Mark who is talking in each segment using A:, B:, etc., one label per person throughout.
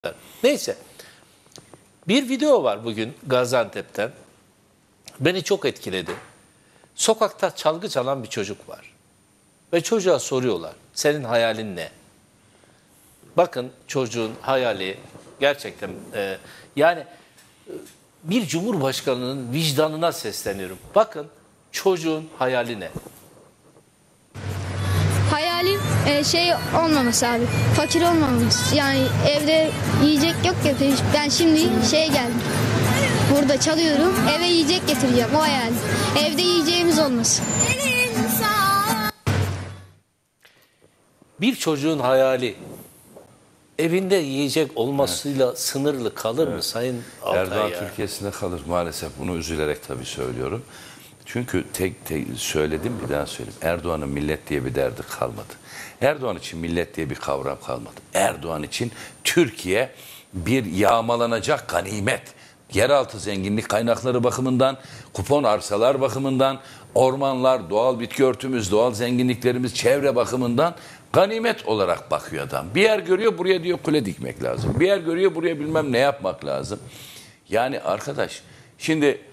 A: Neyse. Bir video var bugün Gaziantep'ten. Beni çok etkiledi. Sokakta çalgı çalan bir çocuk var. Ve çocuğa soruyorlar. Senin hayalin ne? Bakın çocuğun hayali gerçekten yani bir cumhurbaşkanının vicdanına sesleniyorum. Bakın çocuğun hayali ne?
B: Hayalim şey olmaması abi. Fakir olmamamız. Yani evde yiyecek yok ya. Ben şimdi şeye geldim. Burada çalıyorum. Eve yiyecek getireceğim. O hayal. Evde yiyeceğimiz olmasın.
A: Bir çocuğun hayali evinde yiyecek olmasıyla sınırlı kalır mı Sayın Altay
C: Erdoğan
A: ya?
C: Türkiye'sinde kalır maalesef. Bunu üzülerek tabii söylüyorum. Çünkü tek söyledim, bir daha söyleyeyim. Erdoğan'ın millet diye bir derdi kalmadı. Erdoğan için millet diye bir kavram kalmadı. Erdoğan için Türkiye bir yağmalanacak ganimet. Yeraltı zenginlik kaynakları bakımından, kupon arsalar bakımından, ormanlar, doğal bitki örtümüz, doğal zenginliklerimiz, çevre bakımından ganimet olarak bakıyor adam. Bir yer görüyor, buraya diyor kule dikmek lazım. Bir yer görüyor, buraya bilmem ne yapmak lazım. Yani arkadaş, şimdi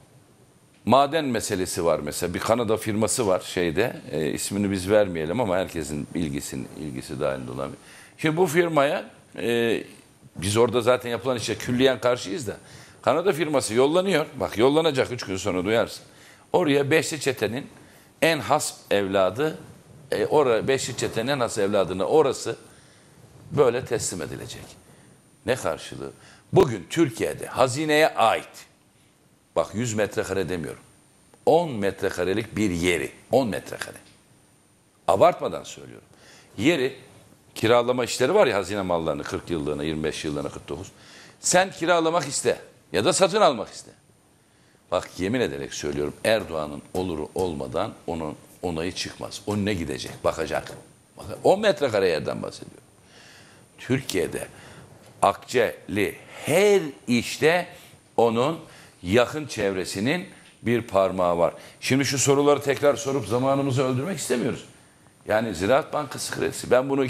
C: maden meselesi var mesela. Bir Kanada firması var şeyde. İsmini biz vermeyelim ama herkesin ilgisi dahilinde olan bir. Şimdi bu firmaya biz orada zaten yapılan işe külliyen karşıyız da. Kanada firması yollanıyor. Bak yollanacak 3 gün sonra duyarsın. Oraya Beşli Çete'nin en has evladı Beşli Çete'nin en has evladına orası böyle teslim edilecek. Ne karşılığı? Bugün Türkiye'de hazineye ait, bak 100 metrekare demiyorum, 10 metrekarelik bir yeri, 10 metrekare. Abartmadan söylüyorum. Yeri, kiralama işleri var ya, hazine mallarını 40 yıllığına, 25 yıllığına, 49. Sen kiralamak iste ya da satın almak iste. Bak yemin ederek söylüyorum, Erdoğan'ın oluru olmadan onun onayı çıkmaz. O ne gidecek? Bakacak. 10 metrekare yerden bahsediyorum. Türkiye'de akçeli her işte onun yakın çevresinin bir parmağı var. Şimdi şu soruları tekrar sorup zamanımızı öldürmek istemiyoruz. Yani Ziraat Bankası kredisi. Ben bunu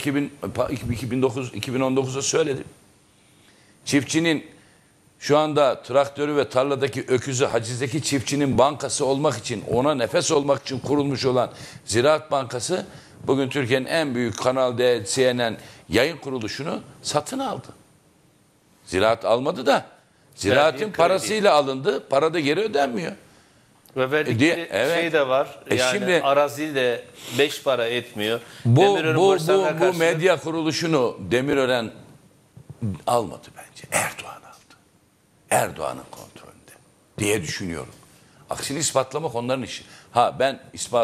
C: 2019'da söyledim. Çiftçinin şu anda traktörü ve tarladaki öküzü hacizdeki çiftçinin bankası olmak için, ona nefes olmak için kurulmuş olan Ziraat Bankası bugün Türkiye'nin en büyük Kanal D, CNN yayın kuruluşunu satın aldı. Ziraat almadı da Ziraat'ın parasıyla alındı. Para da geri ödenmiyor.
A: Ve verdikleri
C: evet.
A: şey de var. Yani
C: şimdi,
A: arazi de 5 para etmiyor.
C: Bu medya kuruluşunu Demirören almadı bence. Erdoğan aldı. Erdoğan'ın kontrolünde diye düşünüyorum. Aksini ispatlamak onların işi. Ha ben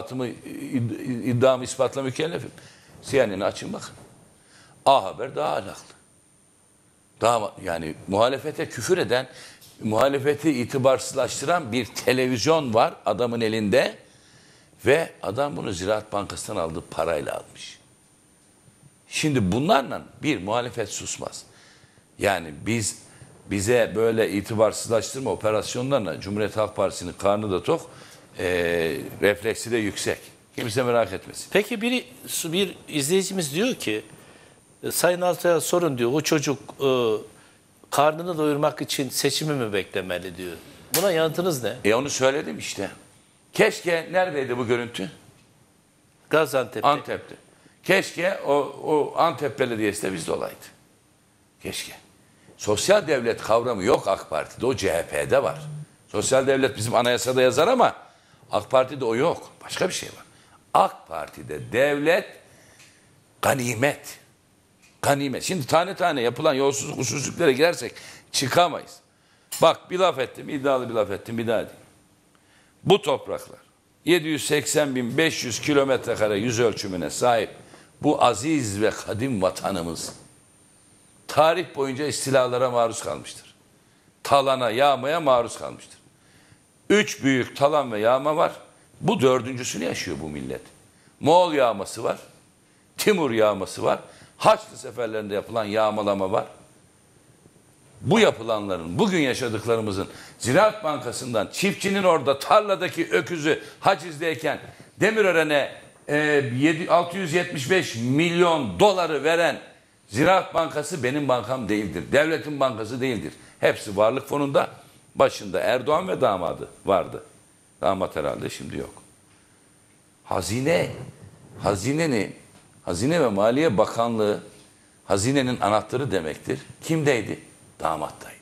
C: iddiamı ispatla mükellefim. CNN'i açın bakın. A Haber daha ahlaklı. Daha yani muhalefete küfür eden, muhalefeti itibarsızlaştıran bir televizyon var adamın elinde ve adam bunu Ziraat Bankası'ndan aldığı parayla almış. Şimdi bunlarla bir muhalefet susmaz. Yani bize böyle itibarsızlaştırma operasyonlarla Cumhuriyet Halk Partisi'nin karnı da tok, refleksi de yüksek. Kimse merak etmesin.
A: Peki bir izleyicimiz diyor ki Sayın Altay'a sorun diyor, o çocuk karnını doyurmak için seçimi mi beklemeli diyor. Buna yanıtınız ne?
C: Onu söyledim işte. Keşke, neredeydi bu görüntü?
A: Gaziantep'te.
C: Antep'te. Keşke o Antep Belediyesi de bizde olaydı. Keşke. Sosyal devlet kavramı yok AK Parti'de, o CHP'de var. Sosyal devlet bizim anayasada yazar ama AK Parti'de o yok. Başka bir şey var. AK Parti'de devlet ganimet. Ganimet. Şimdi tane tane yapılan yolsuzluk usulsüzlüklere girersek çıkamayız. Bak bir laf ettim, iddialı bir laf ettim, bir daha diyeyim. Bu topraklar 780.500 kilometre kare yüz ölçümüne sahip bu aziz ve kadim vatanımız tarih boyunca istilalara maruz kalmıştır. Talana, yağmaya maruz kalmıştır. 3 büyük talan ve yağma var. Bu dördüncüsünü yaşıyor bu millet. Moğol yağması var. Timur yağması var. Haçlı seferlerinde yapılan yağmalama var. Bu yapılanların, bugün yaşadıklarımızın Ziraat Bankası'ndan çiftçinin orada tarladaki öküzü hacizdeyken Demirören'e 675 milyon doları veren Ziraat Bankası benim bankam değildir. Devletin bankası değildir. Hepsi varlık fonunda. Başında Erdoğan ve damadı vardı. Damat herhalde şimdi yok. Hazine ve Maliye Bakanlığı hazinenin anahtarı demektir. Kimdeydi? Damattaydı.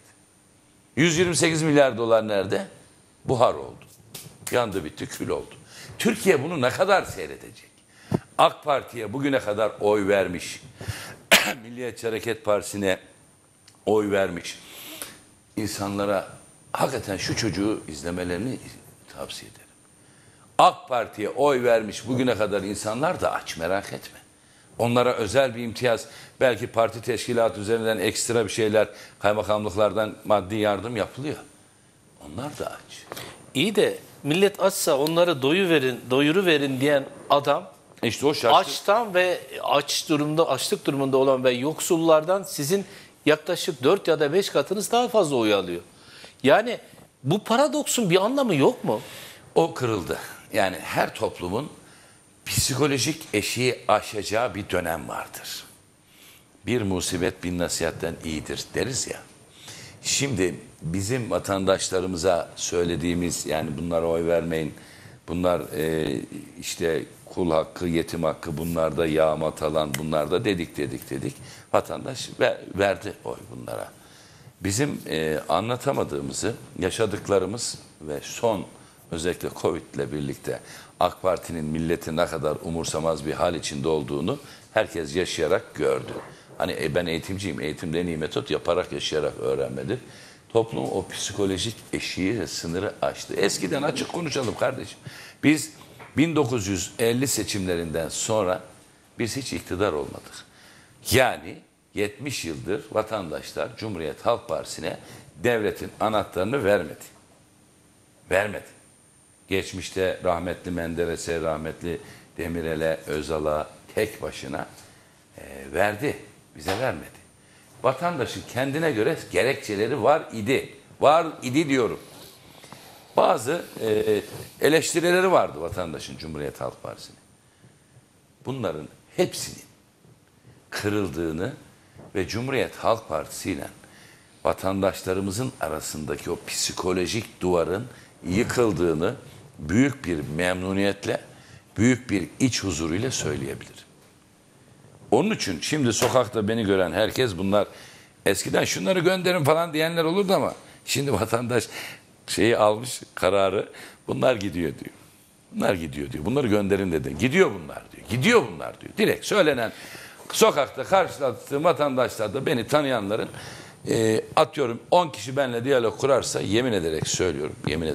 C: 128 milyar dolar nerede? Buhar oldu. Yandı bitti, kül oldu. Türkiye bunu ne kadar seyredecek? AK Parti'ye bugüne kadar oy vermiş. Milliyetçi Hareket Partisi'ne oy vermiş. İnsanlara hakikaten şu çocuğu izlemelerini tavsiye ederim. AK Parti'ye oy vermiş bugüne kadar insanlar da aç, merak etme. Onlara özel bir imtiyaz, belki parti teşkilatı üzerinden ekstra bir şeyler, kaymakamlıklardan maddi yardım yapılıyor. Onlar da aç.
A: İyi de millet açsa onları doyuruverin diyen adam
C: İşte o şarkı...
A: açtan ve açlık durumunda olan ve yoksullardan sizin yaklaşık 4 ya da 5 katınız daha fazla oy alıyor. Yani bu paradoksun bir anlamı yok mu?
C: O kırıldı. Yani her toplumun psikolojik eşiği aşacağı bir dönem vardır. Bir musibet bin nasihatten iyidir deriz ya. Şimdi bizim vatandaşlarımıza söylediğimiz, yani bunlara oy vermeyin, bunlar işte kul hakkı, yetim hakkı, bunlar da yağma talan, bunlar da dedik. Vatandaş verdi oy bunlara. Bizim anlatamadığımızı, yaşadıklarımız ve son özellikle Covid ile birlikte AK Parti'nin milleti ne kadar umursamaz bir hal içinde olduğunu herkes yaşayarak gördü. Hani ben eğitimciyim, eğitimde en iyi metot yaparak, yaşayarak öğrenmedir. Toplum o psikolojik eşiği ve sınırı aştı. Eskiden açık konuşalım kardeşim. Biz 1950 seçimlerinden sonra biz hiç iktidar olmadık. Yani 70 yıldır vatandaşlar Cumhuriyet Halk Partisi'ne devletin anahtarını vermedi. Vermedi. Geçmişte rahmetli Menderes'e, rahmetli Demirel'e, Özal'a tek başına verdi. Bize vermedi. Vatandaşın kendine göre gerekçeleri var idi. Var idi diyorum. Bazı eleştirileri vardı vatandaşın Cumhuriyet Halk Partisi'ne. Bunların hepsinin kırıldığını ve Cumhuriyet Halk Partisi ile vatandaşlarımızın arasındaki o psikolojik duvarın yıkıldığını büyük bir memnuniyetle, büyük bir iç huzuruyla söyleyebilirim. Onun için şimdi sokakta beni gören herkes, bunlar eskiden şunları gönderin falan diyenler olurdu ama şimdi vatandaş şeyi almış, kararı, bunlar gidiyor diyor. Bunlar gidiyor diyor. Bunları gönderin dedi. Gidiyor bunlar diyor. Gidiyor bunlar diyor. Direkt söylenen, sokakta karşılattığım vatandaşlar da beni tanıyanların atıyorum 10 kişi benimle diyalog kurarsa yemin ederek söylüyorum.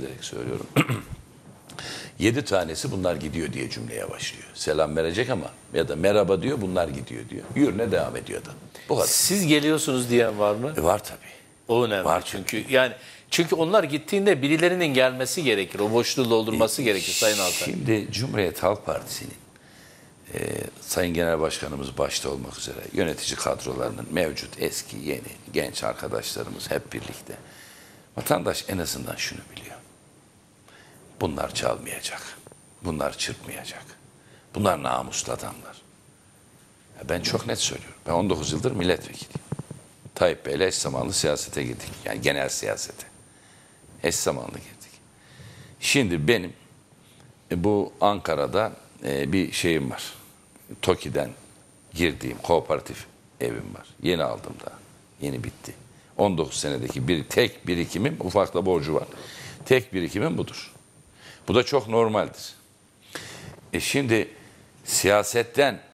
C: 7 tanesi bunlar gidiyor diye cümleye başlıyor. Selam verecek ama ya da merhaba diyor, bunlar gidiyor diyor. Yürüne devam ediyor da. Bu kadar.
A: Siz geliyorsunuz diyen var mı?
C: Var tabii.
A: O önemli.
C: Var
A: çünkü çünkü onlar gittiğinde birilerinin gelmesi gerekir. O boşluğu doldurması gerekir Sayın Altay.
C: Şimdi Cumhuriyet Halk Partisi'nin Sayın Genel Başkanımız başta olmak üzere yönetici kadrolarının mevcut, eski, yeni, genç arkadaşlarımız hep birlikte. Vatandaş en azından şunu biliyor. Bunlar çalmayacak. Bunlar çırpmayacak. Bunlar namuslu adamlar. Ben çok net söylüyorum. Ben 19 yıldır milletvekiliyim. Tayyip Bey'le eş zamanlı siyasete girdik. Yani genel siyasete. Eş zamanlı girdik. Şimdi benim bu Ankara'da bir şeyim var. TOKİ'den girdiğim kooperatif evim var. Yeni aldım daha. Yeni bitti. 19 senedeki tek birikimim, ufak da borcu var. Tek birikimim budur. Bu da çok normaldir. Şimdi siyasetten